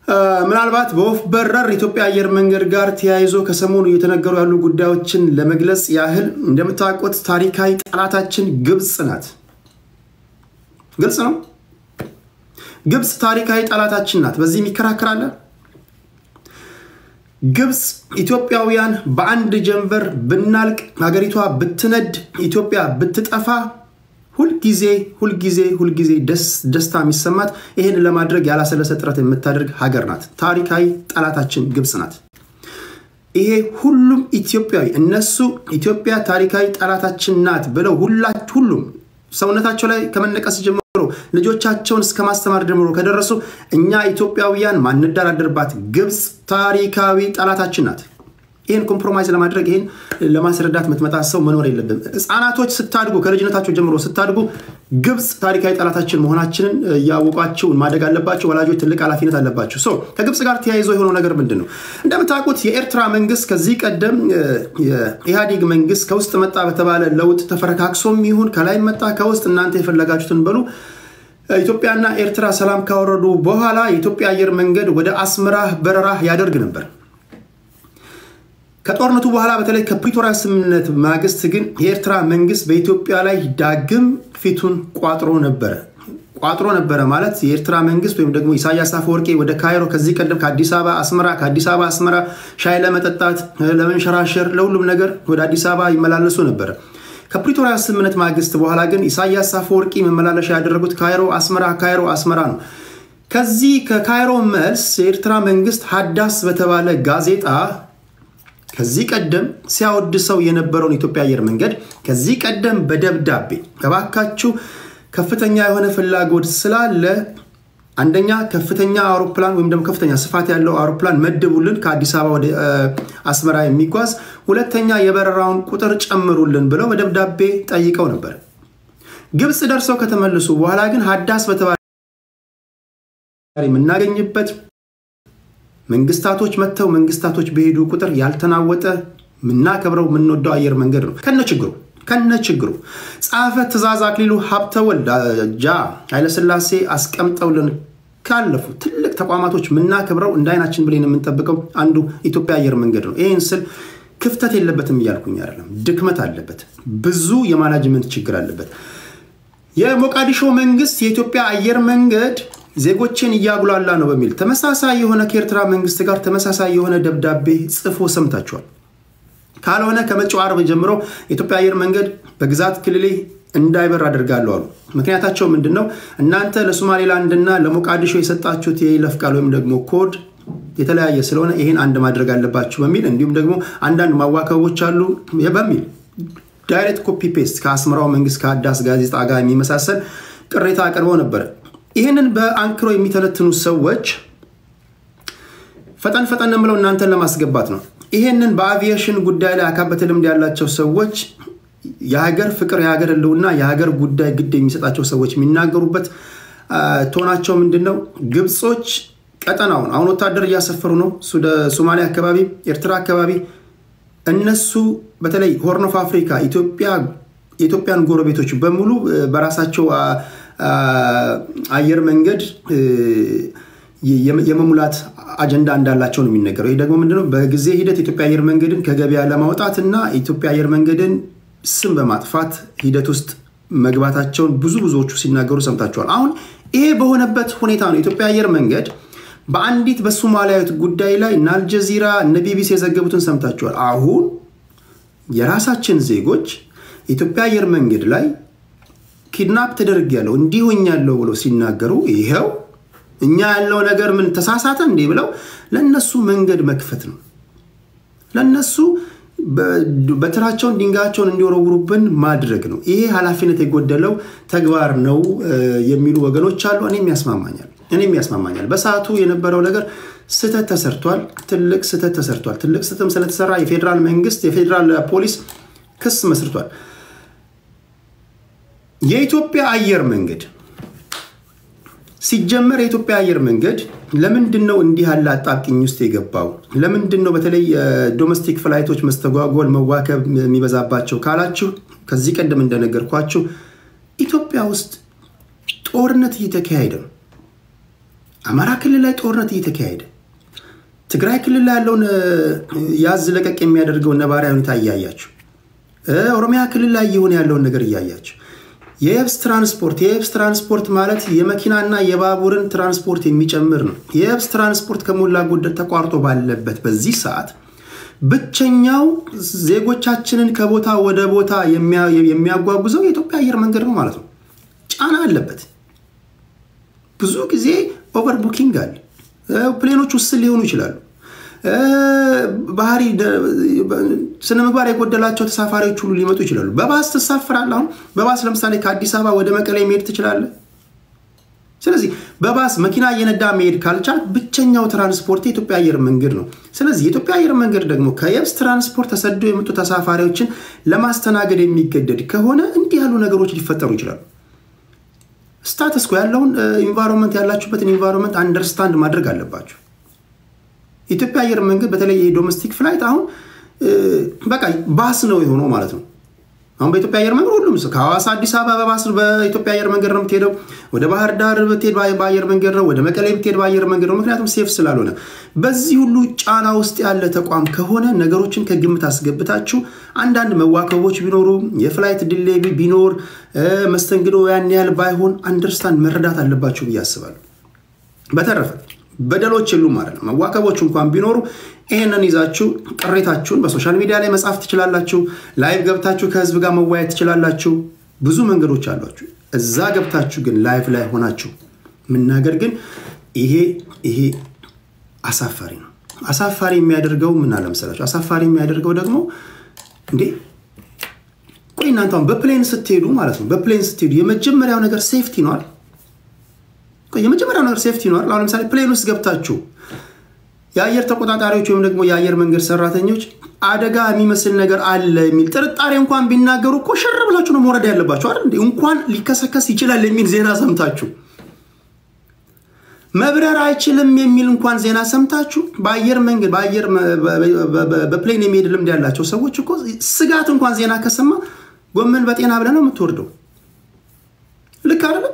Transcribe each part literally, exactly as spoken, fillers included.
ምናልባት በወፍ በረር ኢትዮጵያ አየር መንገድ ጋር ተያይዞ ከሰሞኑ እየተነገሩ ያሉ ጉዳዮችን ለመግለጽ ያህል እንደምታውቁት ታሪካዊ ጠላታችን ግብጽ ናት። ግልጽ ነው። ግብጽ ታሪካዊ ጠላታችን ናት። በዚህ የሚከራከራለ ግብጽ ኢትዮጵያውያን በአንድ ጀንበር ብናልቅ ሀገሪቷ ብትነድ ኢትዮጵያ ብትጠፋ ሁሉ ጊዜ ሁሉ ጊዜ ሁሉ ጊዜ ደስ ደስታ የሚሰማት ይሄን ለማድረግ ያላሰለሰ ጥረት የምታደርግ ሀገር ናት። ታሪካዊ ጠላታችን ግብጽ ናት። ይሄ ሁሉም ኢትዮጵያዊ እነሱ ኢትዮጵያ ታሪካዊ ጠላታችን ናት ብለው ሁላችሁ ሁሉም ሰውነታቸው ላይ ከመነቀስ ጀምሮ ልጆቻቸውን እስከ ማስተማር ጀምሮ ከደረሱ እኛ ኢትዮጵያውያን ማንደራደርባት ግብጽ ታሪካዊ ጠላታችን ናት። ይሄን ኮምፕሮማይዝ ለማድረግ ይሄን ለማስረዳት መጥመጣ ሰው መኖር የለበትም። ህፃናቶች ስታድጉ ከልጅነታቸው ጀምሮ ስታድጉ ግብጽ ታሪካዊ ጠላታችን መሆናችንን ያውቋቸው ማደግ አለባቸው። ወላጆች ትልቅ ኃላፊነት አለባቸው። ሶ ከግብጽ ጋር ተያይዞ የሆነው ነገር ምንድነው? እንደምታውቁት የኤርትራ መንግስት ከዚህ ቀደም የኢህአዴግ መንግስት ከውስጥ መጣ በተባለ ለውጥ ተፈረካክሶም ይሁን ከላይ መጣ ከውስጥ እናንተ የፈለጋችሁትን በሉ ኢትዮጵያና ኤርትራ ሰላም ካወረዱ በኋላ የኢትዮጵያ አየር መንገድ ወደ አስመራ በረራ ያደርግ ነበር። ከጦርነቱ በኋላ በተለይ ከፕሪቶሪያ ስምምነት ማግስት ግን የኤርትራ መንግስት በኢትዮጵያ ላይ ዳግም ፊቱን ቋጥሮ ነበር። ቋጥሮ ነበር ማለት የኤርትራ መንግስት ወይም ደግሞ ኢሳያስ አፈወርቂ ወደ ካይሮ ከዚህ ቀደም ከአዲስ አበባ አስመራ ከአዲስ አበባ አስመራ ሻይ ለመጠጣት ለመንሸራሸር ለሁሉም ነገር ወደ አዲስ አበባ ይመላለሱ ነበር። ከፕሪቶሪያ ስምምነት ማግስት በኋላ ግን ኢሳያስ አፈወርቂ መመላለሻ ያደረጉት ካይሮ አስመራ ካይሮ አስመራ ነው። ከዚህ ከካይሮ መልስ የኤርትራ መንግስት ሀዳስ በተባለ ጋዜጣ ከዚህ ቀደም ሲያወድሰው የነበረውን ኢትዮጵያ አየር መንገድ ከዚህ ቀደም በደብዳቤ ከባካችሁ ከፍተኛ የሆነ ፍላጎት ስላለ አንደኛ ከፍተኛ አውሮፕላን ወይም ደግሞ ከፍተኛ ስፋት ያለው አውሮፕላን መድቡልን ከአዲስ አበባ ወደ አስመራ የሚጓዝ ሁለተኛ የበረራውን ቁጥር ጨምሩልን ብለው በደብዳቤ ጠይቀው ነበር። ግብጽ ደርሰው ከተመለሱ በኋላ ግን ሀዳስ በተባለ የምናገኝበት መንግስታቶች መተው መንግስታቶች በሄዱ ቁጥር ያልተናወጠ ምናከብረው ምንወደው አየር መንገድ ነው። ከነችግሩ ከነችግሩ ጻፈ ትእዛዝ አክሊሉ ሀብተወልድ ጃ ኃይለ ሥላሴ አስቀምጠውልን ካለፉ ትልቅ ተቋማቶች ምናከብረው እንዳይናችን ብለን የምንጠብቀው አንዱ ኢትዮጵያ አየር መንገድ ነው። ይሄን ስል ክፍተት የለበትም ይያልኩኝ አይደለም፣ ድክመት አለበት፣ ብዙ የማናጅመንት ችግር አለበት። የሞቃዲሾ መንግስት የኢትዮጵያ አየር መንገድ ዜጎችን ያጉላላ ነው በሚል ተመሳሳይ የሆነ ከኤርትራ መንግስት ጋር ተመሳሳይ የሆነ ደብዳቤ ጽፎ ሰምታችኋል። ካልሆነ ከመጪው ዓርብ ጀምሮ ኢትዮጵያ አየር መንገድ በግዛት ክልሌ እንዳይበር አድርጋለሁ አሉ። ምክንያታቸው ምንድነው? እናንተ ለሶማሌላንድና ለሞቃዲሾ የሰጣችሁት የይለፍ ቃል ወይም ደግሞ ኮድ የተለያየ ስለሆነ ይሄን አንድ ማድረግ አለባችሁ በሚል እንዲሁም ደግሞ አንዳንድ ማዋከቦች አሉ በሚል ዳይሬክት ኮፒ ፔስት ከአስመራው መንግስት ከሀዳስ ጋዜጣ ጋር የሚመሳሰል ቅሬታ አቅርበው ነበር። ይሄንን በአንክሮ የሚተነትኑ ሰዎች ፈጠን ፈጠን ብለው እናንተን ለማስገባት ነው። ይሄንን በአቪዬሽን ጉዳይ ላይ አካበተ ልምድ ያላቸው ሰዎች የሀገር ፍቅር የሀገር ህልውና የሀገር ጉዳይ ግድ የሚሰጣቸው ሰዎች የሚናገሩበት ቶናቸው ምንድነው? ግብጾች ቀጠናውን አሁን ወታደር እያሰፈሩ ነው። ሶማሊያ አካባቢ ኤርትራ አካባቢ እነሱ በተለይ ሆርን ኦፍ አፍሪካ ኢትዮጵያ የኢትዮጵያን ጎረቤቶች በሙሉ በራሳቸው አየር መንገድ የመሙላት አጀንዳ እንዳላቸው ነው የሚነገረው። ይሄ ደግሞ ምንድነው? በጊዜ ሂደት ኢትዮጵያ አየር መንገድን ከገበያ ለማውጣትና ኢትዮጵያ አየር መንገድን ስም በማጥፋት ሂደት ውስጥ መግባታቸውን ብዙ ብዙዎቹ ሲናገሩ ሰምታችኋል። አሁን ይሄ በሆነበት ሁኔታ ነው ኢትዮጵያ አየር መንገድ በአንዲት በሶማሊያዊት ጉዳይ ላይ አልጀዚራ እና ቢቢሲ የዘገቡትን ሰምታችኋል። አሁን የራሳችን ዜጎች ኢትዮጵያ አየር መንገድ ላይ ኪድናፕ ተደርጊያለሁ እንዲሆኛለሁ ብለው ሲናገሩ ይሄው እኛ ያለው ነገር ምን ተሳሳተ እንዴ ብለው ለነሱ መንገድ መክፈት ነው። ለነሱ በትራቸውን ድንጋቸውን እንዲወረውሩብን ማድረግ ነው። ይሄ ኃላፊነት የጎደለው ተግባር ነው የሚሉ ወገኖች አሉ። እኔም ያስማማኛል እኔም ያስማማኛል። በሰዓቱ የነበረው ነገር ስተት ተሰርቷል። ትልቅ ስተት ተሰርቷል። ትልቅ ስተትም ስለተሰራ የፌደራል መንግስት የፌደራል ፖሊስ ክስ መስርቷል። የኢትዮጵያ አየር መንገድ ሲጀመር የኢትዮጵያ አየር መንገድ ለምንድነው እንዲህ ያለ አጣብቂኝ ውስጥ የገባው? ለምንድነው በተለይ ዶሜስቲክ ፍላይቶች መስተጓጎል መዋከብ የሚበዛባቸው ካላችሁ ከዚህ ቀደም እንደነገርኳችሁ ኢትዮጵያ ውስጥ ጦርነት እየተካሄደ ነው። አማራ ክልል ላይ ጦርነት እየተካሄደ ትግራይ ክልል ላይ ያለውን ያዝ ለቀቅ የሚያደርገው ነባራዊ ሁኔታ እያያችሁ ኦሮሚያ ክልል ላይ ይሆን ያለውን ነገር እያያችሁ የየብስ ትራንስፖርት የየብስ ትራንስፖርት ማለት የመኪናና የባቡርን ትራንስፖርት የሚጨምር ነው። የየብስ ትራንስፖርት ከሞላ ጎደል ተቋርጦ ባለበት በዚህ ሰዓት ብቸኛው ዜጎቻችንን ከቦታ ወደ ቦታ የሚያጓጉዘው የኢትዮጵያ አየር መንገድ ነው ማለት ነው። ጫና አለበት። ብዙ ጊዜ ኦቨር ቡኪንግ አለ። ፕሌኖች ውስጥ ሊሆኑ ይችላሉ። ባህሪ ስነምግባር የጎደላቸው ተሳፋሪዎች ሁሉ ሊመጡ ይችላሉ። በባስ ተሳፍራለህ። አሁን በባስ ለምሳሌ ከአዲስ አበባ ወደ መቀሌ መሄድ ትችላለህ። ስለዚህ በባስ መኪና እየነዳ መሄድ ካልቻል ብቸኛው ትራንስፖርት የኢትዮጵያ አየር መንገድ ነው። ስለዚህ የኢትዮጵያ አየር መንገድ ደግሞ ከየብስ ትራንስፖርት ተሰዶ የመጡ ተሳፋሪዎችን ለማስተናገድ የሚገደድ ከሆነ እንዲህ ያሉ ነገሮች ሊፈጠሩ ይችላሉ። ስታተስ ኮ ያለውን ኢንቫይሮንመንት ያላችሁበትን ኢንቫይሮንመንት አንደርስታንድ ማድረግ አለባችሁ። ኢትዮጵያ አየር መንገድ በተለይ የዶሜስቲክ ፍላይት አሁን በቃ ባስ ነው የሆነው ማለት ነው። አሁን በኢትዮጵያ አየር መንገድ ሁሉም ሰው ከሐዋሳ አዲስ አበባ በባስ በኢትዮጵያ አየር መንገድ ነው የምትሄደው። ወደ ባህር ዳር ብትሄድ በአየር መንገድ ነው፣ ወደ መቀሌ ብትሄድ በአየር መንገድ ነው። ምክንያቱም ሴፍ ስላልሆነ በዚህ ሁሉ ጫና ውስጥ ያለ ተቋም ከሆነ ነገሮችን ከግምት አስገብታችሁ አንዳንድ መዋከቦች ቢኖሩ የፍላይት ዲሌይ ቢኖር መስተንግዶ ያን ያህል ባይሆን አንደርስታንድ መረዳት አለባችሁ ብዬ አስባለሁ። በተረፈ በደሎች የሉም ማለት ነው። መዋከቦች እንኳን ቢኖሩ ይሄንን ይዛችሁ ቅሬታችሁን በሶሻል ሚዲያ ላይ መጻፍ ትችላላችሁ። ላይቭ ገብታችሁ ከህዝብ ጋር መወያየት ትችላላችሁ። ብዙ መንገዶች አሏችሁ። እዛ ገብታችሁ ግን ላይቭ ላይ ሆናችሁ መናገር ግን ይሄ ይሄ አሳፋሪ ነው። አሳፋሪ የሚያደርገው ምን አለ መሰላችሁ? አሳፋሪ የሚያደርገው ደግሞ እንዴ ቆይ እናንተም በፕሌን ስትሄዱ ማለት ነው በፕሌን ስትሄዱ የመጀመሪያው ነገር ሴፍቲ ነው አይደል? ቆይ የመጀመሪያው ነገር ሴፍቲ ነው አይደል? አሁን ለምሳሌ ፕሌን ውስጥ ገብታችሁ የአየር ተቆጣጣሪዎች ወይም ደግሞ የአየር መንገድ ሰራተኞች አደጋ የሚመስል ነገር አለ የሚል ጥርጣሬ እንኳን ቢናገሩ እኮ ሽር ብላችሁ ነው መውረድ ያለባችሁ አይደል? እንዴ እንኳን ሊከሰከስ ይችላል የሚል ዜና ሰምታችሁ መብረር አይችልም የሚል እንኳን ዜና ሰምታችሁ በአየር መንገድ በአየር በፕሌን የሚሄድ ልምድ ያላቸው ሰዎች እኮ ስጋት እንኳን ዜና ከሰማ ጎመን በጤና ብለ ነው የምትወርደው። ልክ አይደል?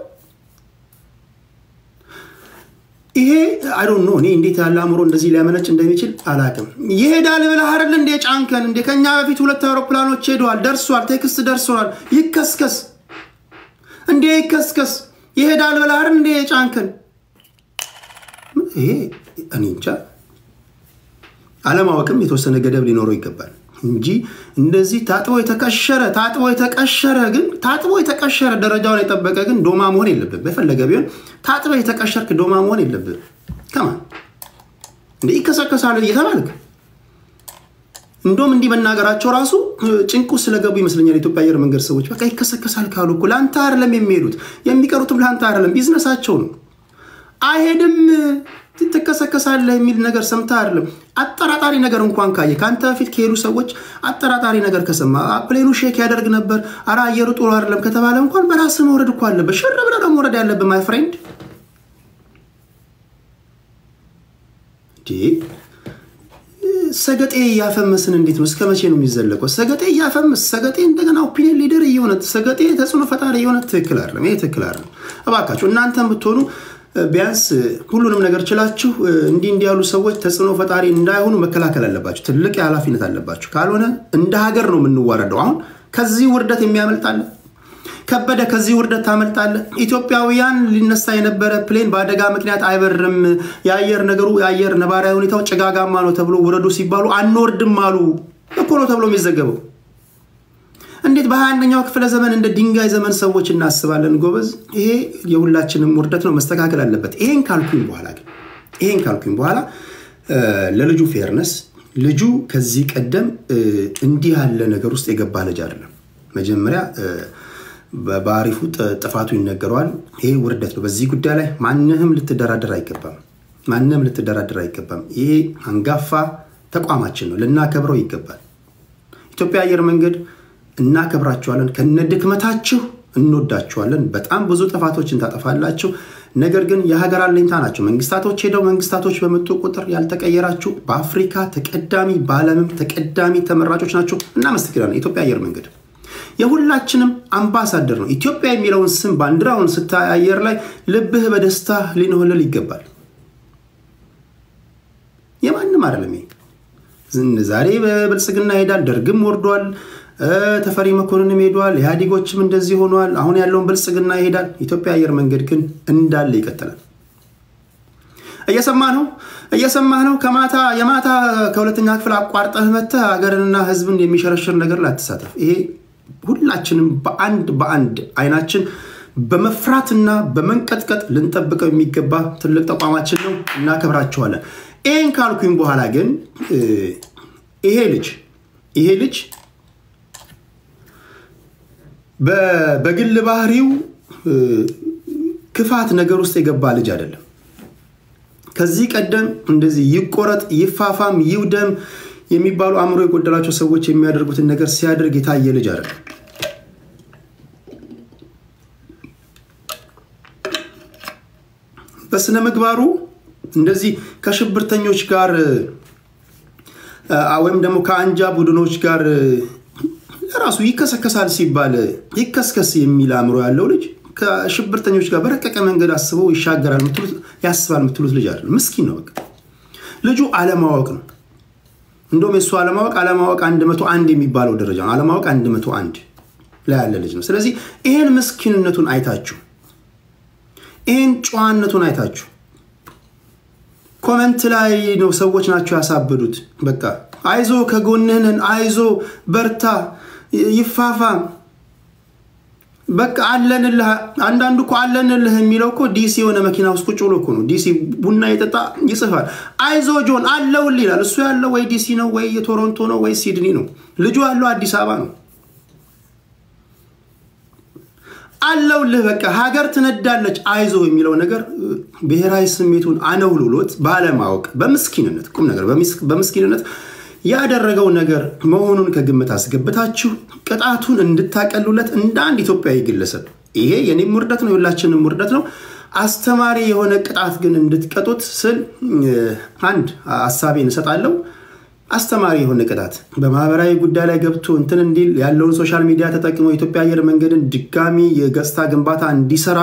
ይሄ አይ ዶንት ኖ እኔ እንዴት ያለ አምሮ እንደዚህ ሊያመነጭ እንደሚችል አላውቅም። ይሄዳል ብለህ አይደል እንደ ጫንከን እንደ ከኛ በፊት ሁለት አውሮፕላኖች ሄደዋል፣ ደርሷል፣ ቴክስት ደርሷል። ይከስከስ እንደ ይከስከስ ይሄዳል ብለህ አይደል እንደ ጫንከን። ይሄ እኔ እንጃ አለማወቅም የተወሰነ ገደብ ሊኖረው ይገባል እንጂ እንደዚህ ታጥቦ የተቀሸረ ታጥቦ የተቀሸረ ግን ታጥቦ የተቀሸረ ደረጃውን የጠበቀ ግን ዶማ መሆን የለበት። በፈለገ ቢሆን ታጥቦ የተቀሸርክ ዶማ መሆን የለበት። ከማን እንዴ ይከሰከሳል እየተባልክ እንደውም እንዲህ መናገራቸው ራሱ ጭንቁ ስለገቡ ይመስለኛል የኢትዮጵያ አየር መንገድ ሰዎች። በቃ ይከሰከሳል ካሉ እኮ ላንተ አይደለም የሚሄዱት፣ የሚቀሩትም ላንተ አይደለም፣ ቢዝነሳቸው ነው። አይሄድም ትከሰከሳለህ የሚል ነገር ሰምታ አይደለም። አጠራጣሪ ነገር እንኳን ካየ ካንተ በፊት ከሄዱ ሰዎች አጠራጣሪ ነገር ከሰማ ፕሌኑ ሼክ ያደርግ ነበር፣ አራ አየሩ ጥሩ አይደለም ከተባለ እንኳን በራስ መውረድ እኮ አለበት። ሽር ብለህ ነው መውረድ ያለብህ ማይ ፍሬንድ። ዲ ሰገጤ ያፈመስን እንዴት ነው? እስከመቼ ነው የሚዘለቀው? ሰገጤ ያፈመስ ሰገጤ እንደገና ኦፒኒየን ሊደር እየሆነ ሰገጤ ተጽዕኖ ፈጣሪ እየሆነ ትክክል አይደለም። ይሄ ትክክል አይደለም። እባካችሁ እናንተም ብትሆኑ ቢያንስ ሁሉንም ነገር ችላችሁ እንዲ እንዲ ያሉ ሰዎች ተጽዕኖ ፈጣሪ እንዳይሆኑ መከላከል አለባችሁ። ትልቅ ኃላፊነት አለባችሁ። ካልሆነ እንደ ሀገር ነው የምንዋረደው። አሁን ከዚህ ውርደት የሚያመልጣለ ከበደ ከዚህ ውርደት ታመልጣለ። ኢትዮጵያውያን ሊነሳ የነበረ ፕሌን በአደጋ ምክንያት አይበርም፣ የአየር ነገሩ የአየር ነባራዊ ሁኔታው ጭጋጋማ ነው ተብሎ ወረዱ ሲባሉ አንወርድም አሉ እኮ ነው ተብሎ የሚዘገበው። እንዴት በሃያ አንደኛው ክፍለ ዘመን እንደ ድንጋይ ዘመን ሰዎች እናስባለን? ጎበዝ ይሄ የሁላችንም ውርደት ነው፣ መስተካከል አለበት። ይሄን ካልኩኝ በኋላ ግን ይሄን ካልኩኝ በኋላ ለልጁ ፌርነስ ልጁ ከዚህ ቀደም እንዲህ ያለ ነገር ውስጥ የገባ ልጅ አይደለም። መጀመሪያ በባሪፉ ጥፋቱ ይነገረዋል። ይሄ ውርደት ነው። በዚህ ጉዳይ ላይ ማንንም ልትደራደር አይገባም። ማንንም ልትደራደር አይገባም። ይሄ አንጋፋ ተቋማችን ነው፣ ልናከብረው ይገባል። ኢትዮጵያ አየር መንገድ እናከብራችኋለን፣ ከነድክመታችሁ እንወዳችኋለን። በጣም ብዙ ጥፋቶችን ታጠፋላችሁ፣ ነገር ግን የሀገር አለኝታ ናችሁ። መንግስታቶች ሄደው መንግስታቶች በመጡ ቁጥር ያልተቀየራችሁ በአፍሪካ ተቀዳሚ በዓለምም ተቀዳሚ ተመራጮች ናችሁ። እናመሰግናለን። ኢትዮጵያ አየር መንገድ የሁላችንም አምባሳደር ነው። ኢትዮጵያ የሚለውን ስም ባንዲራውን ስታይ አየር ላይ ልብህ በደስታ ሊነሆልል ይገባል። የማንም አይደለም። ዛሬ በብልጽግና ሄዳል፣ ደርግም ወርዷል፣ ተፈሪ መኮንንም ሄዷል፣ ኢህአዴጎችም እንደዚህ ሆኗል። አሁን ያለውን ብልጽግና ይሄዳል። ኢትዮጵያ አየር መንገድ ግን እንዳለ ይቀጥላል። እየሰማህ ነው እየሰማህ ነው ከማታ የማታ ከሁለተኛ ክፍል አቋርጠህ መተህ ሀገርንና ህዝብን የሚሸረሽር ነገር ላትሳተፍ። ይሄ ሁላችንም በአንድ በአንድ አይናችን በመፍራትና በመንቀጥቀጥ ልንጠብቀው የሚገባ ትልቅ ተቋማችን ነው። እናከብራቸዋለን። ይሄን ካልኩኝ በኋላ ግን ይሄ ልጅ ይሄ ልጅ በግል ባህሪው ክፋት ነገር ውስጥ የገባ ልጅ አይደለም። ከዚህ ቀደም እንደዚህ ይቆረጥ ይፋፋም ይውደም የሚባሉ አእምሮ የጎደላቸው ሰዎች የሚያደርጉትን ነገር ሲያደርግ የታየ ልጅ አይደለም። በስነ ምግባሩ እንደዚህ ከሽብርተኞች ጋር ወይም ደግሞ ከአንጃ ቡድኖች ጋር ራሱ ይከሰከሳል ሲባል ይከስከስ የሚል አእምሮ ያለው ልጅ ከሽብርተኞች ጋር በረቀቀ መንገድ አስበው ይሻገራል ምትሉት ያስባል ምትሉት ልጅ አይደለም። ምስኪን ነው። በቃ ልጁ አለማወቅ ነው። እንደውም እሱ አለማወቅ አለማወቅ አንድ መቶ አንድ የሚባለው ደረጃ ነው። አለማወቅ አንድ መቶ አንድ ላይ ያለ ልጅ ነው። ስለዚህ ይሄን ምስኪንነቱን አይታችሁ ይሄን ጨዋነቱን አይታችሁ ኮሜንት ላይ ነው ሰዎች ናቸው ያሳበዱት። በቃ አይዞ ከጎንህን አይዞ በርታ ይፋፋም በቃ አለንልህ። አንዳንዱ እኮ አለንልህ የሚለው እኮ ዲሲ የሆነ መኪና ውስጥ ቁጭ ብሎ እኮ ነው ዲሲ ቡና ይጠጣ ይጽፋል። አይዞ ጆን አለውልህ ይላል። እሱ ያለው ወይ ዲሲ ነው ወይ ቶሮንቶ ነው ወይ ሲድኒ ነው። ልጁ ያለው አዲስ አበባ ነው። አለውልህ በቃ ሀገር ትነዳለች አይዞ የሚለው ነገር ብሔራዊ ስሜቱን አነውልሎት ባለማወቅ በመስኪንነት ቁም ነገር በመስኪንነት ያደረገው ነገር መሆኑን ከግምት አስገብታችሁ ቅጣቱን እንድታቀሉለት እንደ አንድ ኢትዮጵያዊ ግለሰብ ይሄ የኔም ውርደት ነው የሁላችንም ውርደት ነው። አስተማሪ የሆነ ቅጣት ግን እንድትቀጡት ስል አንድ ሐሳቤን እሰጣለሁ። አስተማሪ የሆነ ቅጣት በማህበራዊ ጉዳይ ላይ ገብቶ እንትን እንዲል ያለውን ሶሻል ሚዲያ ተጠቅሞ ኢትዮጵያ አየር መንገድን ድጋሚ የገጽታ ግንባታ እንዲሰራ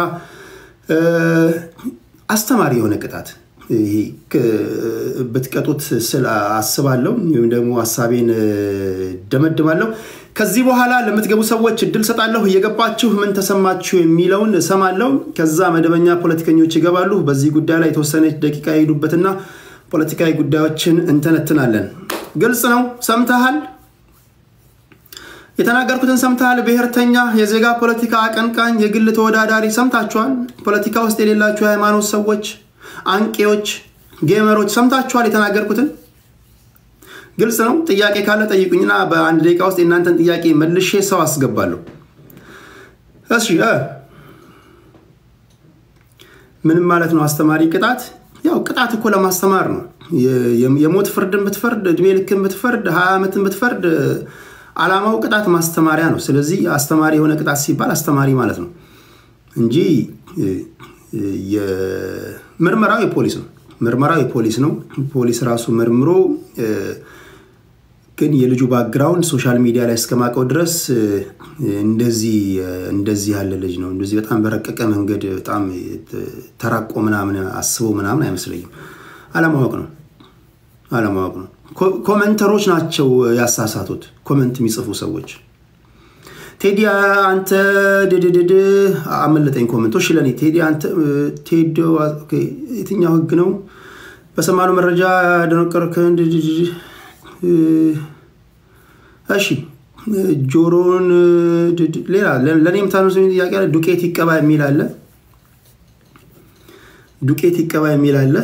አስተማሪ የሆነ ቅጣት ይሄ በትቀጡት ስለ አስባለሁ ወይም ደግሞ ሐሳቤን ደመድማለሁ። ከዚህ በኋላ ለምትገቡ ሰዎች እድል ሰጣለሁ። እየገባችሁ ምን ተሰማችሁ የሚለውን ሰማለሁ። ከዛ መደበኛ ፖለቲከኞች ይገባሉ። በዚህ ጉዳይ ላይ የተወሰነች ደቂቃ ይሄዱበትና ፖለቲካዊ ጉዳዮችን እንተነትናለን። ግልጽ ነው። ሰምተሃል? የተናገርኩትን ሰምተሃል? ብሔርተኛ የዜጋ ፖለቲካ አቀንቃኝ የግል ተወዳዳሪ ሰምታችኋል? ፖለቲካ ውስጥ የሌላችሁ ሃይማኖት ሰዎች አንቂዎች ጌመሮች ሰምታችኋል የተናገርኩትን? ግልጽ ነው። ጥያቄ ካለ ጠይቁኝና በአንድ ደቂቃ ውስጥ እናንተን ጥያቄ መልሼ ሰው አስገባለሁ። እሺ ምንም ማለት ነው አስተማሪ ቅጣት? ያው ቅጣት እኮ ለማስተማር ነው። የሞት ፍርድን ብትፈርድ እድሜ ልክን ብትፈርድ ሃያ ዓመትን ብትፈርድ አላማው ቅጣት ማስተማሪያ ነው። ስለዚህ አስተማሪ የሆነ ቅጣት ሲባል አስተማሪ ማለት ነው እንጂ የምርመራው የፖሊስ ነው። ምርመራው የፖሊስ ነው። ፖሊስ ራሱ መርምሮ ግን የልጁ ባክግራውንድ ሶሻል ሚዲያ ላይ እስከማቀው ድረስ እንደዚህ እንደዚህ ያለ ልጅ ነው። እንደዚህ በጣም በረቀቀ መንገድ በጣም ተራቆ ምናምን አስቦ ምናምን አይመስለኝም። አለማወቅ ነው አለማወቅ ነው። ኮሜንተሮች ናቸው ያሳሳቱት። ኮሜንት የሚጽፉ ሰዎች ቴዲ አንተ ድድድድ አመለጠኝ ኮሜንቶች ለኔ ቴዲ አንተ ቴዲ ኦኬ የትኛው ህግ ነው በሰማነው መረጃ ደነቀርከን ድድድ እሺ ጆሮን ሌላ ለኔም ታነሱኝ ጥያቄ አለ። ዱቄት ይቀባ የሚል አለ። ዱቄት ይቀባ የሚል አለ።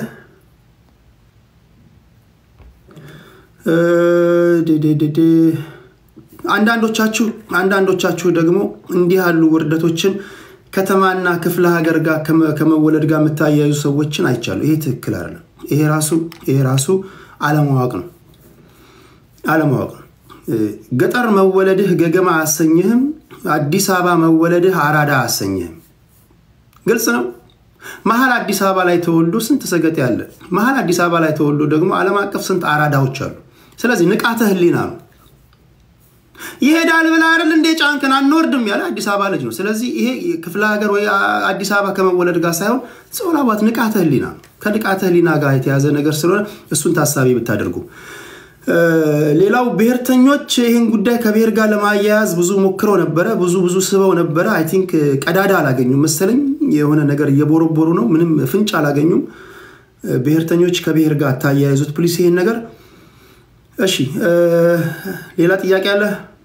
ድድድ አንዳንዶቻችሁ አንዳንዶቻችሁ ደግሞ እንዲህ ያሉ ውርደቶችን ከተማና ክፍለ ሀገር ጋር ከመወለድ ጋር መታያዩ ሰዎችን አይቻሉ። ይሄ ትክክል አይደለም። ይሄ ራሱ ይሄ ራሱ አለማወቅ ነው አለማወቅ ነው። ገጠር መወለድህ ገገማ አሰኝህም፣ አዲስ አበባ መወለድህ አራዳ አሰኝህም። ግልጽ ነው። መሃል አዲስ አበባ ላይ ተወልዶ ስንት ሰገጥ ያለ መሃል አዲስ አበባ ላይ ተወልዶ ደግሞ ዓለም አቀፍ ስንት አራዳዎች አሉ። ስለዚህ ንቃተ ህሊና ነው ይሄዳል ብላ አይደል እንደ ጫንከን አንወርድም ያለ አዲስ አበባ ልጅ ነው ስለዚህ ይሄ ክፍለ ሀገር ወይ አዲስ አበባ ከመወለድ ጋር ሳይሆን ጾላባት ንቃተ ህሊና ከንቃተ ህሊና ጋር የተያዘ ነገር ስለሆነ እሱን ታሳቢ ብታደርጉ ሌላው ብሔርተኞች ይሄን ጉዳይ ከብሔር ጋር ለማያያዝ ብዙ ሞክረው ነበር ብዙ ብዙ ስበው ነበር አይ ቲንክ ቀዳዳ አላገኙም መሰለኝ የሆነ ነገር እየቦረቦሩ ነው ምንም ፍንጭ አላገኙም ብሔርተኞች ከብሔር ጋር ታያይዙት ፕሊስ ይሄን ነገር እሺ ሌላ ጥያቄ አለ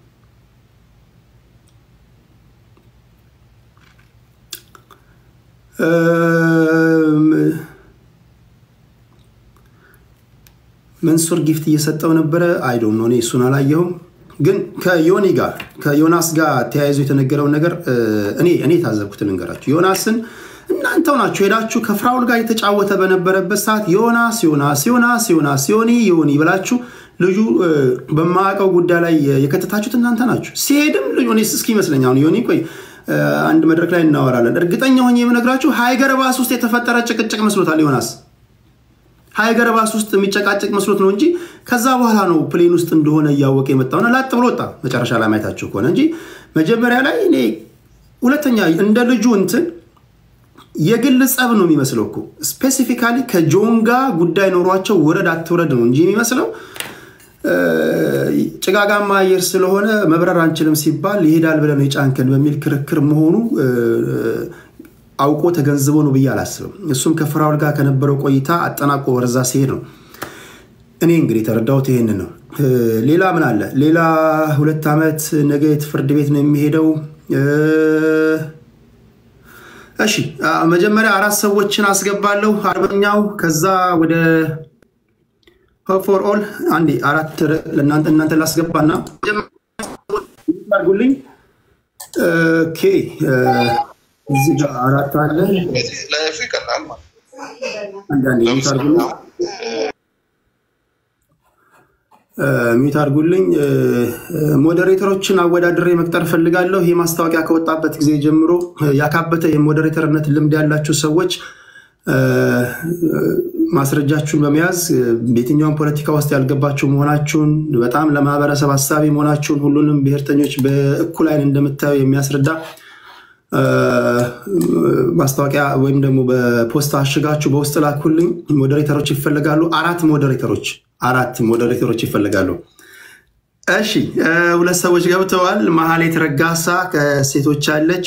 መንሱር ጊፍት እየሰጠው ነበር አይ ዶንት ኖ እኔ እሱን አላየሁም ግን ከዮኒ ጋር ከዮናስ ጋር ተያይዞ የተነገረው ነገር እኔ እኔ ታዘብኩት ልንገራችሁ ዮናስን እናንተው ናችሁ ሄዳችሁ ከፍራውል ጋር የተጫወተ በነበረበት ሰዓት ዮናስ ዮናስ ዮናስ ዮናስ ዮኒ ዮኒ ብላችሁ ልጁ በማያውቀው ጉዳይ ላይ የከተታችሁት እናንተ ናችሁ ሲሄድም ልጁ እኔ እስኪ መስለኛው ዮኒ ቆይ አንድ መድረክ ላይ እናወራለን እርግጠኛ ሆኜ የምነግራችሁ ሃይገርባስ ውስጥ የተፈጠረ ጭቅጭቅ መስሎታል ዮናስ ሃይገርባስ ውስጥ የሚጨቃጨቅ መስሎት ነው እንጂ ከዛ በኋላ ነው ፕሌን ውስጥ እንደሆነ ያወቀ የመጣውና ላጥ ብሎ ወጣ መጨረሻ ላይ ማይታችሁ ከሆነ እንጂ መጀመሪያ ላይ እኔ ሁለተኛ እንደ ልጁ እንትን የግል ጸብ ነው የሚመስለው እኮ ስፔሲፊካሊ ከጆንጋ ጉዳይ ኖሯቸው ወረድ አትወረድ ነው እንጂ የሚመስለው ጭጋጋማ አየር ስለሆነ መብረር አንችልም ሲባል ይሄዳል ብለ ነው የጫንከን በሚል ክርክር መሆኑ አውቆ ተገንዝቦ ነው በያላስብ እሱም ከፍራውል ጋር ከነበረው ቆይታ አጠናቆ ወርዛ ሲሄድ ነው እኔ እንግዲህ ተረዳውት ይሄን ነው ሌላ ምን አለ ሌላ ሁለት አመት ነገ ፍርድ ቤት ነው የሚሄደው እሺ መጀመሪያ አራት ሰዎችን አስገባለሁ አርበኛው ከዛ ወደ for all አንዴ አራት ለእናንተ እናንተ ላስገባና አርጉልኝ ኦኬ እዚህ ጋር አራት አለ ላይፍ ይቀርላል ማለት አንዳንዴ ይታርጉልኝ ሚት አርጉልኝ ሞዴሬተሮችን አወዳድሬ መቅጠር ፈልጋለሁ ይሄ ማስታወቂያ ከወጣበት ጊዜ ጀምሮ ያካበተ የሞዴሬተርነት ልምድ ያላችሁ ሰዎች ማስረጃችሁን በመያዝ በየትኛውም ፖለቲካ ውስጥ ያልገባችሁ መሆናችሁን በጣም ለማህበረሰብ ሐሳቢ መሆናችሁን ሁሉንም ብሔርተኞች በእኩል አይን እንደምታዩ የሚያስረዳ ማስታወቂያ ወይም ደግሞ በፖስታ አሽጋችሁ በውስጥ ላኩልኝ ሞዴሬተሮች ይፈልጋሉ አራት ሞዴሬተሮች አራት ሞዴሬተሮች ይፈልጋሉ እሺ ሁለት ሰዎች ገብተዋል መሐሌት ረጋሳ ከሴቶች አለች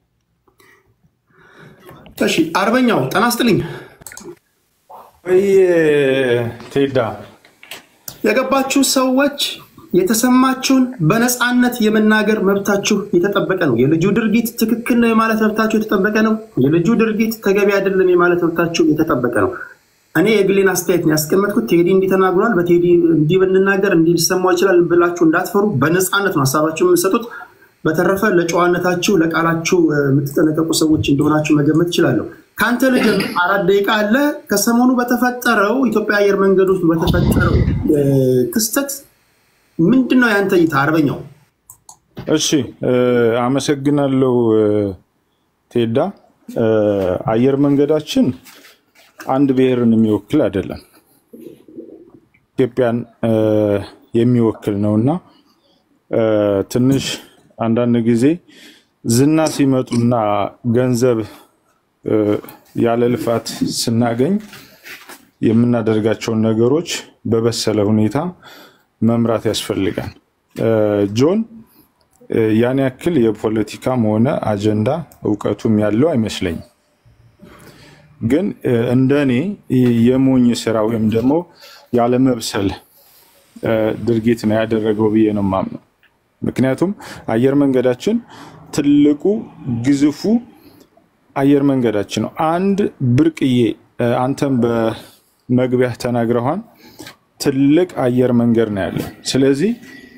እሺ አርበኛው ጠናስጥልኝ ወይ ቴዳ የገባችሁ ሰዎች የተሰማችሁን በነፃነት የመናገር መብታችሁ የተጠበቀ ነው የልጁ ድርጊት ትክክል ነው ማለት መብታችሁ የተጠበቀ ነው የልጁ ድርጊት ተገቢ አይደለም ማለት መብታችሁ የተጠበቀ ነው እኔ የግሌን አስተያየት ነው ያስቀመጥኩት ቴዲ እንዲተናግሯል በቴዲ እንዲብንናገር እንዲሰማው ይችላል ብላችሁ እንዳትፈሩ በነፃነት ነው ሐሳባችሁን የምትሰጡት በተረፈ ለጨዋነታችሁ ለቃላችሁ የምትጠነቀቁ ሰዎች እንደሆናችሁ መገመት ይችላል ካንተ ልጅ አራት ደቂቃ አለ ከሰሞኑ በተፈጠረው ኢትዮጵያ አየር መንገድ ውስጥ በተፈጠረው ክስተት ምንድነው ያንተ እይታ አርበኛው እሺ አመሰግናለሁ ቴዳ አየር መንገዳችን አንድ ብሔርን የሚወክል አይደለም ኢትዮጵያን የሚወክል ነውና ትንሽ አንዳንድ ጊዜ ዝና ሲመጡና ገንዘብ ያለ ልፋት ስናገኝ የምናደርጋቸው ነገሮች በበሰለ ሁኔታ መምራት ያስፈልጋል ጆን ያን ያክል የፖለቲካም ሆነ አጀንዳ ዕውቀቱም ያለው አይመስለኝም ግን እንደኔ የሞኝ ስራ ወይም ደግሞ ያለ መብሰል ድርጊት ነው ያደረገው ብዬ ነው ማምነው ምክንያቱም አየር መንገዳችን ትልቁ ግዙፉ አየር መንገዳችን ነው አንድ ብርቅዬ አንተም በመግቢያ ተናግረዋል ትልቅ አየር መንገድ ነው ያለው ስለዚህ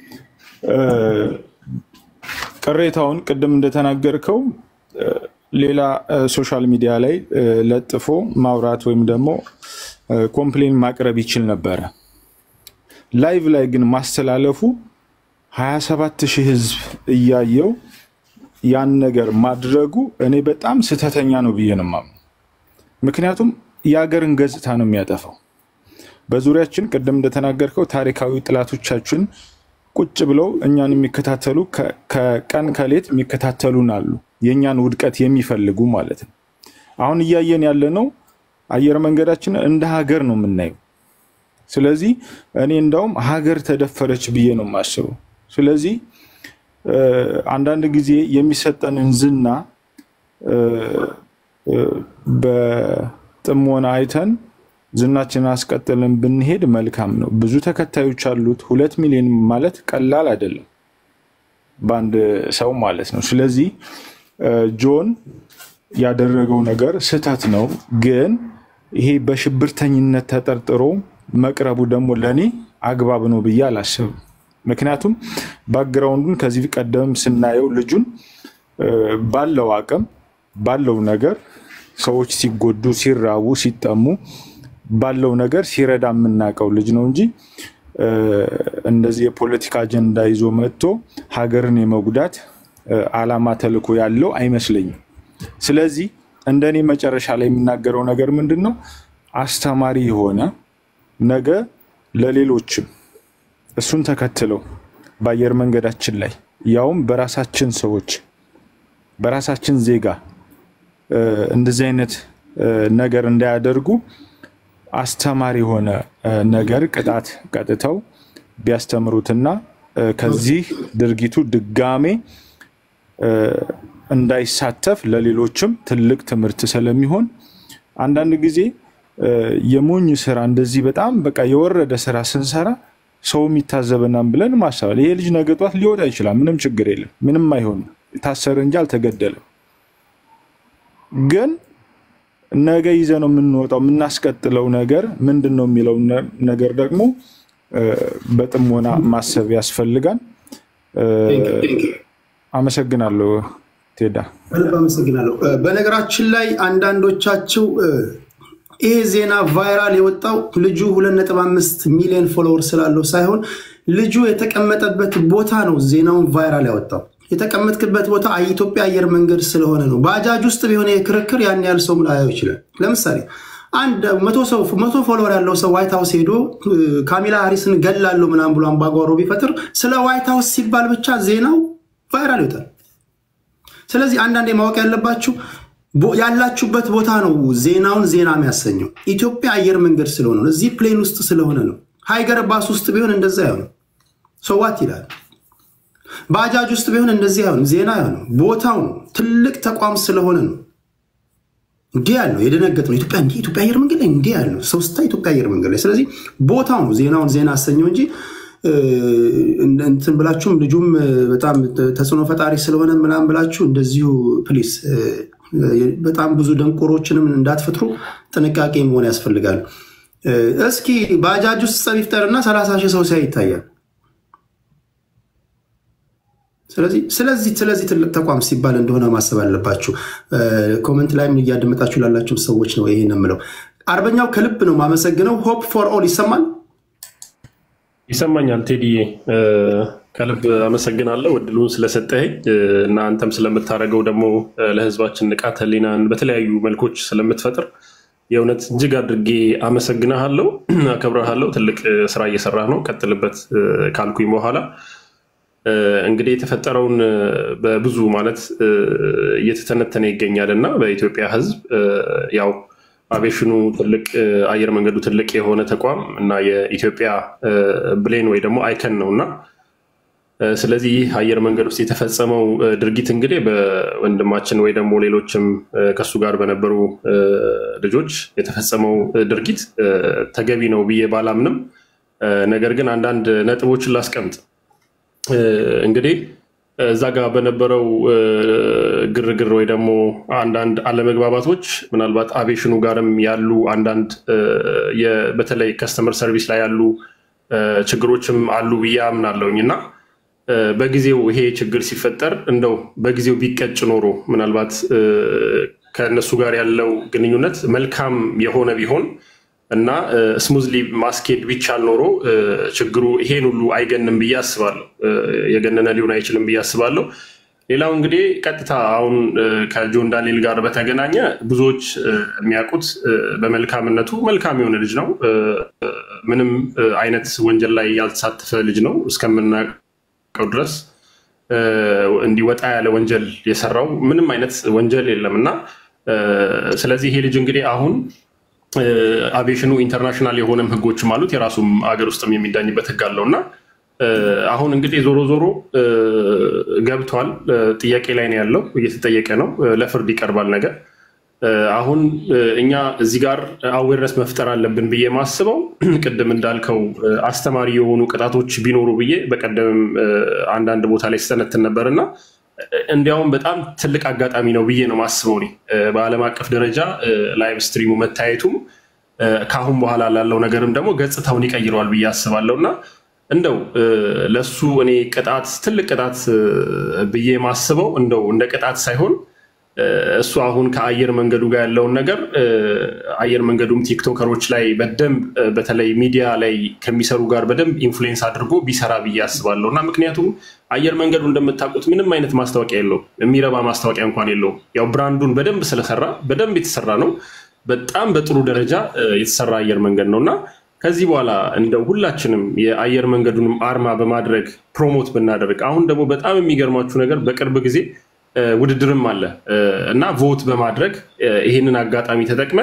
ቅሬታውን ቀደም እንደተናገርከው ሌላ ሶሻል ሚዲያ ላይ ለጥፎ ማውራት ወይም ደግሞ ኮምፕሌን ማቅረብ ይችል ነበር ላይቭ ላይ ግን ማስተላለፉ ሃያ ሰባት ሺህ ህዝብ እያየው ያን ነገር ማድረጉ እኔ በጣም ስተተኛ ነው ብዬ ነው ማምነው ምክንያቱም ያገርን ገጽታ ነው የሚያጠፋው በዙሪያችን ቀደም እንደተናገርከው ታሪካዊ ጥላቶቻችን ቁጭ ብለው እኛን የሚከታተሉ ከቀን ከሌት የሚከታተሉን አሉ የኛን ውድቀት የሚፈልጉ ማለት ነው አሁን እያየን ያለነው አየር መንገዳችን እንደ ሀገር ነው የምናየው ስለዚህ እኔ እንደውም ሀገር ተደፈረች ብዬ ነው ማስበው ስለዚህ አንዳንድ ጊዜ የሚሰጠንን ዝና በጥሞና አይተን ዝናችን አስቀጥለን ብንሄድ መልካም ነው ብዙ ተከታዮች አሉት ሁለት ሚሊዮን ማለት ቀላል አይደለም ባንድ ሰው ማለት ነው ስለዚህ ጆን ያደረገው ነገር ስህተት ነው ግን ይሄ በሽብርተኝነት ተጠርጥሮ መቅረቡ ደግሞ ለኔ አግባብ ነው ብዬ አላስብም ምክንያቱም ባክግራውንዱን ከዚህ ቀደም ስናየው ልጁን ባለው አቅም ባለው ነገር ሰዎች ሲጎዱ ሲራቡ ሲጠሙ ባለው ነገር ሲረዳ ምናቀው ልጅ ነው እንጂ እንደዚህ የፖለቲካ አጀንዳ ይዞ መጥቶ ሀገርን የመጉዳት አላማ ተልኮ ያለው አይመስልኝም ስለዚህ እንደኔ መጨረሻ ላይ የምናገረው ነገር ምንድነው አስተማሪ የሆነ ነገ ለሌሎችም እሱን ተከትለው በአየር መንገዳችን ላይ ያውም በራሳችን ሰዎች በራሳችን ዜጋ እንደዚህ አይነት ነገር እንዳያደርጉ አስተማሪ ሆነ ነገር ቅጣት ቀጥተው ቢያስተምሩትና ከዚህ ድርጊቱ ድጋሜ እንዳይሳተፍ ለሌሎችም ትልቅ ትምህርት ስለሚሆን አንዳንድ ጊዜ የሞኝ ስራ እንደዚህ በጣም በቃ የወረደ ስራ ስንሰራ ሰው የሚታዘበናም ብለን ማሳለ ይሄ ልጅ ነገጧት ሊወጣ ይችላል ምንም ችግር የለም ምንም አይሆን ታሰረ እንጂ አልተገደለም ግን ነገ ይዘነው የምንወጣው የምናስቀጥለው ነገር ምንድነው የሚለው ነገር ደግሞ በጥሞና ማሰብ ያስፈልጋል አመሰግናለሁ ቴዳ አመሰግናለሁ በነገራችን ላይ አንዳንዶቻችሁ ይሄ ዜና ቫይራል የወጣው ልጁ ሁለት ነጥብ አምስት ሚሊዮን ፎሎወር ስላለው ሳይሆን ልጁ የተቀመጠበት ቦታ ነው ዜናውን ቫይራል ያወጣው የተቀመጥክበት ቦታ ኢትዮጵያ አየር መንገድ ስለሆነ ነው ባጃጅ ውስጥ ቢሆን የክርክር ያን ያህል ሰው ላያው ይችላል ለምሳሌ አንድ መቶ ሰው መቶ ፎሎወር ያለው ሰው ዋይት ሃውስ ሄዶ ካሚላ ሃሪስን ገላለው ምናም ብሎ አምባጓሮ ቢፈጥር ስለ ዋይት ሃውስ ሲባል ብቻ ዜናው ቫይራል ይወጣል ስለዚህ አንዳንዴ ማወቅ ያለባችሁ ያላችሁበት ቦታ ነው ዜናውን ዜና የሚያሰኘው ኢትዮጵያ አየር መንገድ ስለሆነ ነው እዚህ ፕሌን ውስጥ ስለሆነ ነው ሃይገር ባስ ውስጥ ቢሆን እንደዛ ያው ሶ ዋት ይላል ባጃጅ ውስጥ ቢሆን እንደዚህ ያው ዜና ያው ቦታው ትልቅ ተቋም ስለሆነ ነው እንዴ ያለው የደነገጠው ኢትዮጵያ እንዴ ኢትዮጵያ አየር መንገድ ላይ እንዴ ያለው ሶስታ ኢትዮጵያ አየር መንገድ ላይ ስለዚህ ቦታው ነው ዜናውን ዜና አሰኘው እንጂ እንትን ብላችሁም ልጁም በጣም ተጽዕኖ ፈጣሪ ስለሆነ ምናም ብላችሁ እንደዚሁ ፕሊስ በጣም ብዙ ደንቆሮችንም እንዳትፈጥሩ ጥንቃቄ መሆን ያስፈልጋል እስኪ ባጃጅ ውስጥ ጸቢፍጠርና ሰላሳ ሺህ ሰው ሳይ ይታያል ስለዚህ ስለዚህ ስለዚህ ትልቅ ተቋም ሲባል እንደሆነ ማሰብ አለባችሁ ኮሜንት ላይ ምን ያደምጣችሁ ላላችሁ ሰዎች ነው ይሄን የምለው አርበኛው ከልብ ነው ማመሰግነው ሆፕ ፎር ኦል ይሰማል ይሰማኛል ቴዲዬ ከልብ አመሰግናለሁ እድሉን ስለሰጠኝ እና አንተም ስለምታረገው ደግሞ ለህዝባችን ንቃተ ህሊናን በተለያዩ መልኮች ስለምትፈጥር የእውነት እጅግ አድርጌ አመሰግናለሁ አከብራለሁ ትልቅ ስራ እየሰራህ ነው ቀጥልበት ካልኩኝ በኋላ እንግዲህ የተፈጠረውን በብዙ ማለት እየተተነተነ ይገኛልና በኢትዮጵያ ህዝብ ያው አቪዬሽኑ ትልቅ አየር መንገዱ ትልቅ የሆነ ተቋም እና የኢትዮጵያ ብሌን ወይ ደግሞ አይከን ነውና ስለዚህ አየር መንገድ ውስጥ የተፈጸመው ድርጊት እንግዲህ በወንድማችን ወይ ደግሞ ሌሎችም ከሱ ጋር በነበሩ ልጆች የተፈጸመው ድርጊት ተገቢ ነው ብዬ ባላምንም ነገር ግን አንዳንድ ነጥቦችን ላስቀምጥ እንግዲህ እዛ ጋር በነበረው ግርግር ወይ ደግሞ አንዳንድ አለመግባባቶች ምናልባት አቪዬሽኑ ጋርም ያሉ አንዳንድ በተለይ ከስተመር ሰርቪስ ላይ ያሉ ችግሮችም አሉ ብዬ አምናለሁኝና በጊዜው ይሄ ችግር ሲፈጠር እንደው በጊዜው ቢቀጭ ኖሮ ምናልባት ከነሱ ጋር ያለው ግንኙነት መልካም የሆነ ቢሆን እና ስሙዝሊ ማስኬድ ቢቻል ኖሮ ችግሩ ይሄን ሁሉ አይገንም ብዬ አስባለሁ የገነነ ሊሆን አይችልም ብዬ አስባለሁ ሌላው እንግዲህ ቀጥታ አሁን ከጆን ዳንኤል ጋር በተገናኘ ብዙዎች የሚያውቁት በመልካምነቱ መልካም የሆነ ልጅ ነው። ምንም አይነት ወንጀል ላይ ያልተሳተፈ ልጅ ነው እስከምናውቀው ድረስ። እንዲወጣ ያለ ወንጀል የሰራው ምንም አይነት ወንጀል የለምና ስለዚህ ይሄ ልጅ እንግዲህ አሁን አቪዬሽኑ ኢንተርናሽናል የሆነም ህጎችም አሉት የራሱም አገር ውስጥም የሚዳኝበት ህግ አለውና አሁን እንግዲህ ዞሮ ዞሮ ገብቷል ጥያቄ ላይ ነው ያለው እየተጠየቀ ነው ለፍርድ ይቀርባል ነገር አሁን እኛ እዚህ ጋር አዌርነስ መፍጠር አለብን ብዬ ማስበው ቅድም እንዳልከው አስተማሪ የሆኑ ቅጣቶች ቢኖሩ ብዬ በቀደም አንድ አንድ ቦታ ላይ ስተነተን ነበርና እንዲያውም በጣም ትልቅ አጋጣሚ ነው ብዬ ነው ማስበው ነው በአለም አቀፍ ደረጃ ላይቭ ስትሪሙ መታየቱም ካሁን በኋላ ላለው ነገርም ደግሞ ገጽታውን ይቀይረዋል ብዬ አስባለሁና እንደው ለሱ እኔ ቅጣት ትልቅ ቅጣት ብዬ ማስበው እንደው እንደ ቅጣት ሳይሆን እሱ አሁን ከአየር መንገዱ ጋር ያለውን ነገር አየር መንገዱም ቲክቶከሮች ላይ በደንብ በተለይ ሚዲያ ላይ ከሚሰሩ ጋር በደንብ ኢንፍሉዌንስ አድርጎ ቢሰራ ብዬ አስባለሁና ምክንያቱም አየር መንገዱ እንደምታውቁት ምንም አይነት ማስታወቂያ የለውም የሚረባ ማስታወቂያ እንኳን የለውም ያው ብራንዱን በደንብ ስለሰራ በደንብ የተሰራ ነው በጣም በጥሩ ደረጃ የተሰራ አየር መንገድ ነውና ከዚህ በኋላ እንደው ሁላችንም የአየር መንገዱንም አርማ በማድረግ ፕሮሞት ብናደርግ አሁን ደግሞ በጣም የሚገርማችሁ ነገር በቅርብ ጊዜ ውድድርም አለ እና ቮት በማድረግ ይሄንን አጋጣሚ ተጠቅመን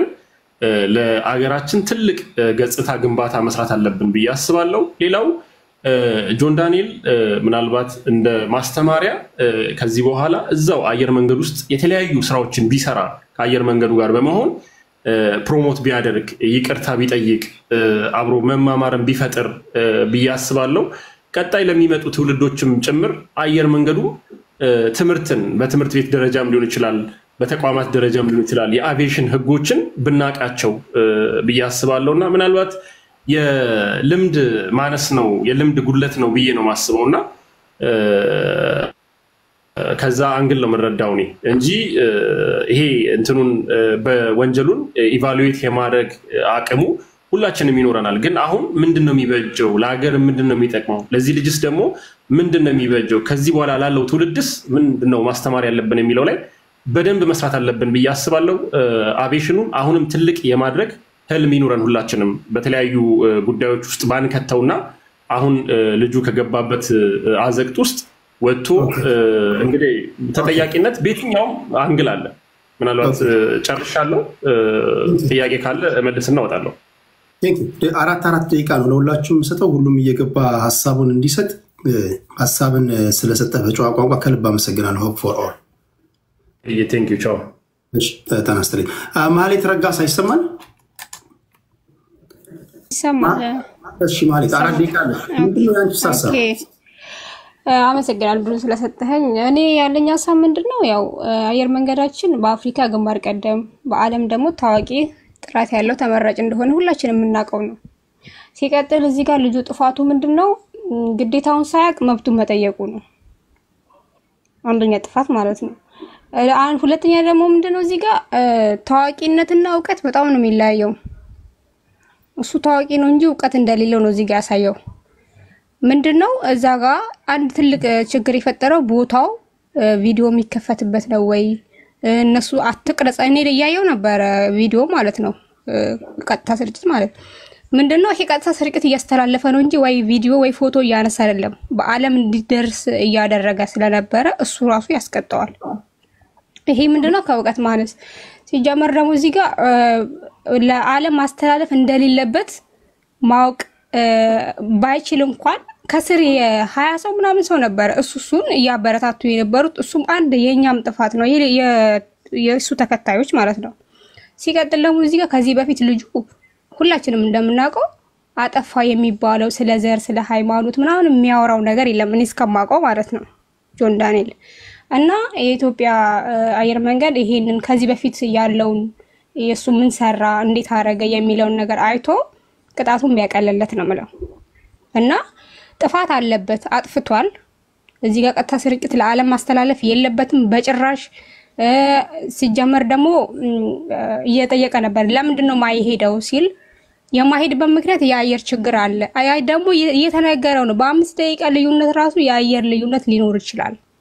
ለአገራችን ትልቅ ገጽታ ግንባታ መስራት አለብን ብዬ አስባለሁ ሌላው ጆን ዳንኤል ምናልባት እንደ ማስተማሪያ ከዚህ በኋላ እዛው አየር መንገድ ውስጥ የተለያዩ ስራዎችን ቢሰራ ከአየር መንገዱ ጋር በመሆን ፕሮሞት ቢያደርግ ይቅርታ ቢጠይቅ አብሮ መማማርን ቢፈጥር ብዬ አስባለሁ ቀጣይ ለሚመጡ ትውልዶችም ጭምር አየር መንገዱ ትምርትን በትምርት ቤት ደረጃም ሊሆን ይችላል በተቋማት ደረጃም ሊሆን ይችላል የአቪዬሽን ህጎችን ብናቃቸው ብዬ አስባለሁና ምናልባት የልምድ ማነስ ነው የልምድ ጉድለት ነው ብዬ ነው ማስበውና ከዛ አንግል ነው መረዳው ነው እንጂ ይሄ እንትኑን በወንጀሉን ኢቫሉዌት የማድረግ አቅሙ ሁላችንም ይኖረናል ግን አሁን ምንድነው የሚበጀው ለሀገር ምንድነው የሚጠቅመው ለዚህ ልጅስ ደግሞ ምንድነው የሚበጀው ከዚህ በኋላ ላለው ትውልድስ ምንድነው ማስተማር ያለብን የሚለው ላይ በደንብ መስራት አለብን ብዬ አስባለሁ አቪዬሽኑን አሁንም ትልቅ የማድረግ ህልም ይኖረን ሁላችንም በተለያዩ ጉዳዮች ውስጥ ባንከተውና አሁን ልጁ ከገባበት አዘቅት ውስጥ ወጥቶ እንግዲህ ተጠያቂነት በየትኛውም አንግል አለ ምናልባት ጨርሻለሁ ጥያቄ ካለ መልስና ወጣለሁ ቴንክ ዩ አራት አራት ደቂቃ ነው ለሁላችሁም ሰጠው ሁሉም እየገባ ሐሳቡን እንዲሰጥ ሐሳብን ስለሰጠ በጨዋ ቋንቋ ከልብ አመሰግናለሁ ሆፕ ፎር ኦል ቴንክ ዩ ቻው እሺ ተናስተልኝ ማህሌት ረጋሳ ይሰማል ይሰማል እሺ ማህሌት አራት ደቂቃ ነው ምንድነው ያንቺ ሐሳብ ኦኬ አመሰግናለሁ ብሎ ስለሰጠኸኝ እኔ ያለኝ ሐሳብ ምንድነው ያው አየር መንገዳችን በአፍሪካ ግንባር ቀደም በአለም ደግሞ ታዋቂ ጥራት ያለው ተመራጭ እንደሆነ ሁላችንም እናቀው ነው ሲቀጥል እዚህ ጋር ልጁ ጥፋቱ ምንድነው ግዴታውን ሳያቅ መብቱን መጠየቁ ነው አንደኛ ጥፋት ማለት ነው አሁን ሁለተኛ ደግሞ ምንድነው እዚህ ጋር ታዋቂነትና ዕውቀት በጣም ነው የሚለያየው እሱ ታዋቂ ነው እንጂ ዕውቀት እንደሌለው ነው እዚህ ጋር ያሳየው ምንድነው እዛ ጋር አንድ ትልቅ ችግር የፈጠረው ቦታው ቪዲዮ የሚከፈትበት ነው ወይ እነሱ አትቅረጽ እኔ ያያየው ነበር ቪዲዮ ማለት ነው ቀጥታ ስርጭት ማለት ምንድነው ይሄ ቀጥታ ስርጭት እያስተላለፈ ነው እንጂ ወይ ቪዲዮ ወይ ፎቶ ያነሳ አይደለም በአለም እንዲደርስ እያደረገ ስለነበረ እሱ ራሱ ያስቀጣዋል ይሄ ምንድነው ከዕውቀት ማነስ ሲጀመር ደግሞ እዚህ ጋር ለዓለም ማስተላለፍ እንደሌለበት ማወቅ ባይችል እንኳን ከስር የ20 ሰው ምናምን ሰው ነበር እሱሱን ያበረታቱ የነበሩት እሱም አንድ የኛም ጥፋት ነው የሱ ተከታዮች ማለት ነው ሲቀጥል ደግሞ እዚህ ጋር ከዚህ በፊት ልጁ ሁላችንም እንደምናውቀው አጠፋ የሚባለው ስለ ዘር ስለ ሃይማኖት ምናምን የሚያወራው ነገር የለም እኔ እስከማውቀው ማለት ነው ጆን ዳንኤል እና የኢትዮጵያ አየር መንገድ ይሄንን ከዚህ በፊት ያለውን የሱ ምን ሰራ እንዴት አረገ የሚለውን ነገር አይቶ ቅጣቱን ቢያቀለለት ነው ማለት እና ጥፋት አለበት አጥፍቷል እዚህ ጋር ቀጥታ ስርጭት ለዓለም ማስተላለፍ የለበትም በጭራሽ ሲጀመር ደግሞ እየጠየቀ ነበር ለምንድን ነው ማይሄደው ሲል የማይሄድበት ምክንያት የአየር ችግር አለ አይ ደግሞ እየተነገረው ነው በአምስት ደቂቃ ልዩነት ራሱ የአየር ልዩነት ሊኖር ይችላል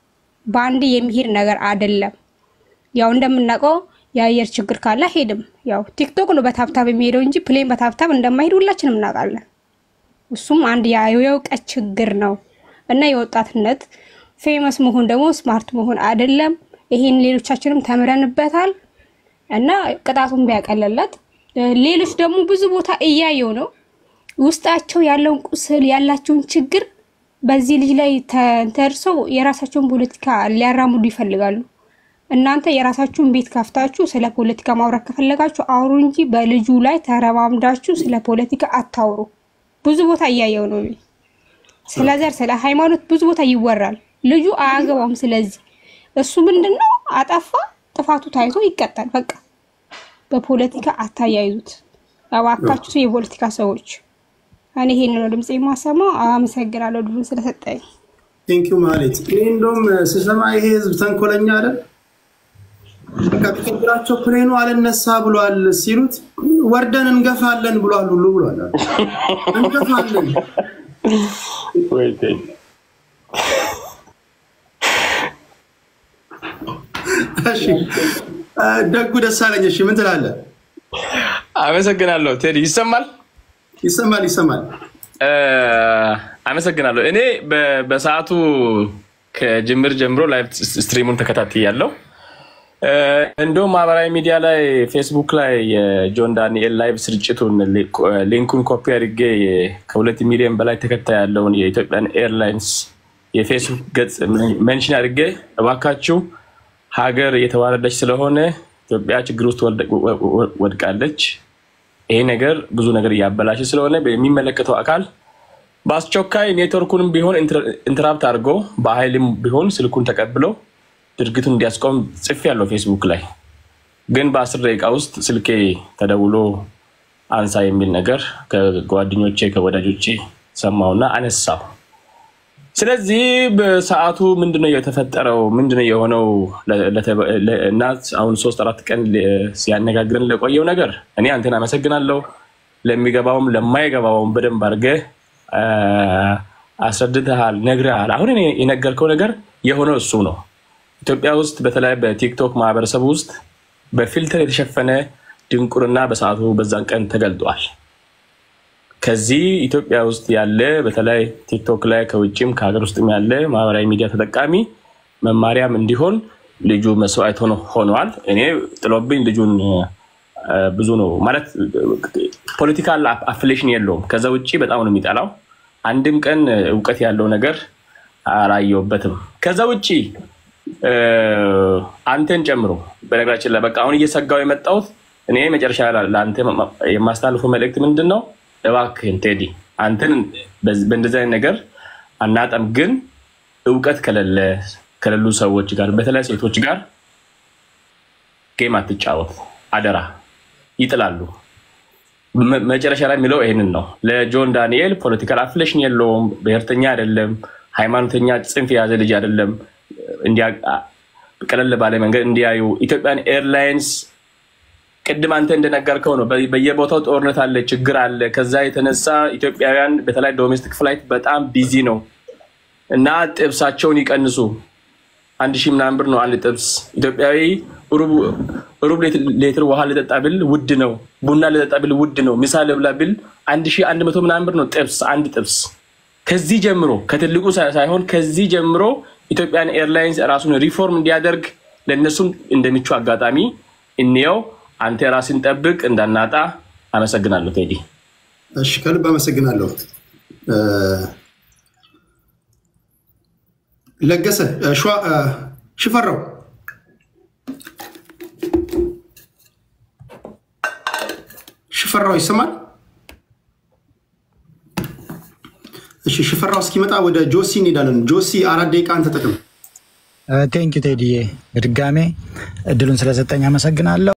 ባንዲ የሚሄድ ነገር አይደለም። ያው እንደምናውቀው የአየር ችግር ካለ ሄድም ያው ቲክቶክ ነው በታብታብ የሚሄደው እንጂ ፕሌን በታብታብ እንደማይሄድ ሁላችንም እናውቃለን። እሱም አንድ የእውቀት ችግር ነው እና የወጣትነት ፌመስ መሆን ደግሞ ስማርት መሆን አይደለም። ይሄን ሌሎቻችንም ተምረንበታል እና ቅጣቱን ቢያቀለለት ሌሎች ደግሞ ብዙ ቦታ እያየው ነው ውስጣቸው ያለውን ቁስል ያላቸውን ችግር በዚህ ልጅ ላይ ተንተርሰው የራሳቸውን ፖለቲካ ሊያራምዱ ይፈልጋሉ። እናንተ የራሳችሁን ቤት ከፍታችሁ ስለ ፖለቲካ ማውራት ከፈለጋችሁ አውሩ እንጂ በልጁ ላይ ተረማምዳችሁ ስለ ፖለቲካ አታውሩ። ብዙ ቦታ እያየው ነው። ስለ ዘር ስለ ሃይማኖት ብዙ ቦታ ይወራል። ልጁ አያገባም። ስለዚህ እሱ ምንድነው አጠፋ ጥፋቱ ታይቶ ይቀጣል። በቃ በፖለቲካ አታያይዙት። አዋካችሁ የፖለቲካ ሰዎች እኔ ይሄን ነው ድምጽ የማሰማው። አመሰግናለሁ ድሉ ስለሰጠኝ። ቴንክ ዩ ማለት እኔ እንደውም ስሰማ ይሄ ህዝብ ተንኮለኛ አይደል በቃ ተከብራቸው ፕሌኑ አልነሳ ብሏል ሲሉት ወርደን እንገፋለን ብሏል ሁሉ ብሏል። እንገፋለን ወይቴ እሺ ደጉ ደሳለኝ እሺ ምን ትላለህ? አመሰግናለሁ ቴዲ። ይሰማል ይሰማል ይሰማል። አመሰግናለሁ። እኔ በሰዓቱ ከጅምር ጀምሮ ላይቭ ስትሪሙን ተከታትያለሁ። እንደው ማህበራዊ ሚዲያ ላይ ፌስቡክ ላይ የጆን ዳንኤል ላይቭ ስርጭቱን ሊንኩን ኮፒ አድርጌ ከሁለት ሚሊዮን በላይ ተከታይ ያለውን የኢትዮጵያን ኤርላይንስ የፌስቡክ ገጽ ሜንሽን አድርጌ እባካችሁ ሀገር የተዋረደች ስለሆነ ኢትዮጵያ ችግር ውስጥ ወድቃለች፣ ይሄ ነገር ብዙ ነገር ያበላሽ ስለሆነ በሚመለከተው አካል በአስቸኳይ ኔትወርኩንም ቢሆን ኢንተራፕት አድርጎ በኃይልም ቢሆን ስልኩን ተቀብለው ድርጊቱን እንዲያስቆም ጽፌያለሁ ፌስቡክ ላይ። ግን በአስር ደቂቃ ውስጥ ስልኬ ተደውሎ አንሳ የሚል ነገር ከጓደኞቼ ከወዳጆቼ ሰማውና አነሳው። ስለዚህ በሰዓቱ ምንድነው የተፈጠረው ምንድነው የሆነው ለእናት አሁን ሶስት አራት ቀን ሲያነጋግረን ለቆየው ነገር እኔ አንተን አመሰግናለሁ። ለሚገባውም ለማይገባውም በደንብ አድርገህ አስረድተሃል ነግረሃል። አሁን እኔ የነገርከው ነገር የሆነው እሱ ነው። ኢትዮጵያ ውስጥ በተለይ በቲክቶክ ማህበረሰብ ውስጥ በፊልተር የተሸፈነ ድንቁርና በሰዓቱ በዛን ቀን ተገልጧል። ከዚህ ኢትዮጵያ ውስጥ ያለ በተለይ ቲክቶክ ላይ ከውጭም ከሀገር ውስጥም ያለ ማህበራዊ ሚዲያ ተጠቃሚ መማሪያም እንዲሆን ልጁ መስዋዕት ሆኖ ሆኗል። እኔ ጥሎብኝ ልጁን ብዙ ነው ማለት ፖለቲካል አፊሊዬሽን የለውም። ከዛ ውጪ በጣም ነው የሚጣላው። አንድም ቀን ዕውቀት ያለው ነገር አላየውበትም። ከዛ ውጪ አንተን ጨምሮ በነገራችን ላይ በቃ አሁን እየሰጋው የመጣው እኔ መጨረሻ ለአንተ የማስተላልፈው መልእክት ምንድነው? እባክህን ቴዲ አንተን በእንደዚህ አይነት ነገር አናጣም። ግን ዕውቀት ከሌለ ከሌሉ ሰዎች ጋር በተለይ ሴቶች ጋር ጌም አትጫወት አደራ፣ ይጥላሉ። መጨረሻ ላይ የሚለው ይሄንን ነው። ለጆን ዳንኤል ፖለቲካል አፊሊዬሽን የለውም፣ ብሔርተኛ አይደለም፣ ሃይማኖተኛ ጽንፍ የያዘ ልጅ አይደለም። እንዲያ ቀለል ባለ መንገድ እንዲያዩ ኢትዮጵያን ኤርላይንስ ቅድም አንተ እንደነገርከው ነው በየቦታው ጦርነት አለ፣ ችግር አለ። ከዛ የተነሳ ኢትዮጵያውያን በተለይ ዶሜስቲክ ፍላይት በጣም ቢዚ ነው እና ጥብሳቸውን ይቀንሱ። አንድ ሺህ ምናምን ብር ነው አንድ ጥብስ። ኢትዮጵያዊ ሩብ ሊትር ውሃ ልጠጣ ብል ውድ ነው፣ ቡና ልጠጣ ብል ውድ ነው፣ ምሳ ልብላ ብል አንድ ሺህ አንድ መቶ ምናምን ብር ነው ጥብስ አንድ ጥብስ። ከዚህ ጀምሮ ከትልቁ ሳይሆን ከዚህ ጀምሮ ኢትዮጵያን ኤርላይንስ ራሱን ሪፎርም እንዲያደርግ ለነሱም እንደሚቹ አጋጣሚ እንየው። አንተ ራስን ጠብቅ እንዳናጣ። አመሰግናለሁ ቴዲ። እሺ ከልብ አመሰግናለሁ። ለገሰ ሸዋ ሽፈራው ሽፈራው ይሰማል? እሺ ሽፈራው እስኪመጣ ወደ ጆሲ እንሄዳለን። ጆሲ አራት ደቂቃ አንተ ተጠቅም። ቴንክ ዩ ቴዲ፣ በድጋሜ እድሉን ስለሰጠኝ አመሰግናለሁ።